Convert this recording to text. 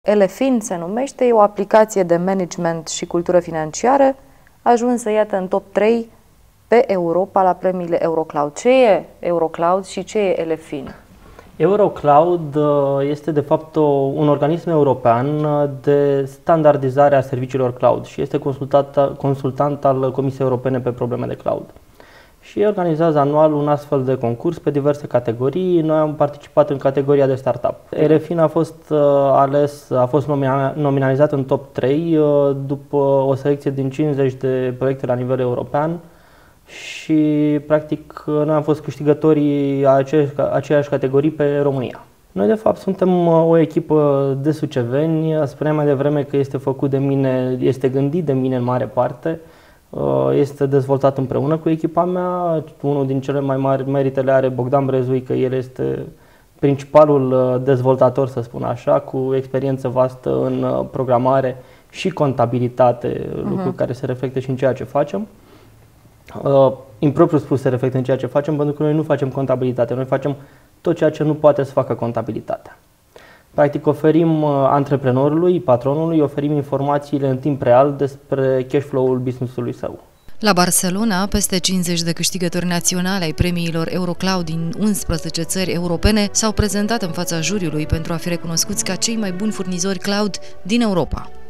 Elefin se numește, e o aplicație de management și cultură financiară, ajunsă, iată, în top 3 pe Europa la premiile Eurocloud. Ce e Eurocloud și ce e Elefin? Eurocloud este de fapt un organism european de standardizare a serviciilor cloud și este consultant al Comisiei Europene pe probleme de cloud. Și organizează anual un astfel de concurs pe diverse categorii. Noi am participat în categoria de startup. Elefin a fost nominalizat în top 3 după o selecție din 50 de proiecte la nivel european și practic noi am fost câștigătorii aceeași categorii pe România. Noi de fapt suntem o echipă de suceveni, spuneam mai devreme că este făcut de mine, este gândit de mine în mare parte, este dezvoltat împreună cu echipa mea. Unul din cele mai mari merite le are Bogdan Brezui, că el este principalul dezvoltator, să spun așa, cu experiență vastă în programare și contabilitate, lucru care se reflectă și în ceea ce facem. Impropriu spus se reflectă în ceea ce facem, pentru că noi nu facem contabilitate, noi facem tot ceea ce nu poate să facă contabilitatea. Practic oferim antreprenorului, patronului, oferim informațiile în timp real despre cash flow-ul business-ului său. La Barcelona, peste 50 de câștigători naționali ai premiilor Eurocloud din 11 țări europene s-au prezentat în fața juriului pentru a fi recunoscuți ca cei mai buni furnizori cloud din Europa.